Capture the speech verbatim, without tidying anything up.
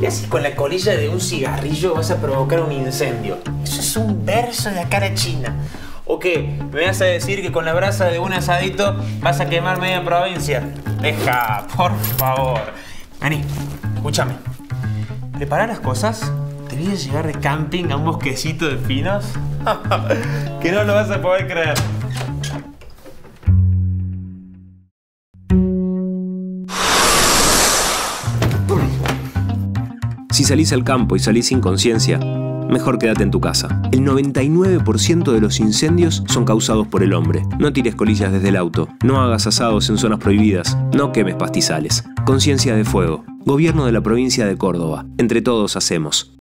¿Qué haces con la colilla de un cigarrillo vas a provocar un incendio? Eso es un verso de la cara china. ¿O qué? ¿Me vas a decir que con la brasa de un asadito vas a quemar media provincia? Deja, por favor. Vení, escúchame. ¿Preparar las cosas? ¿Te voy a llevar de camping a un bosquecito de pinos? Que no lo vas a poder creer. Si salís al campo y salís sin conciencia, mejor quédate en tu casa. El noventa y nueve por ciento de los incendios son causados por el hombre. No tires colillas desde el auto, no hagas asados en zonas prohibidas, no quemes pastizales. Conciencia de fuego. Gobierno de la provincia de Córdoba. Entre todos hacemos.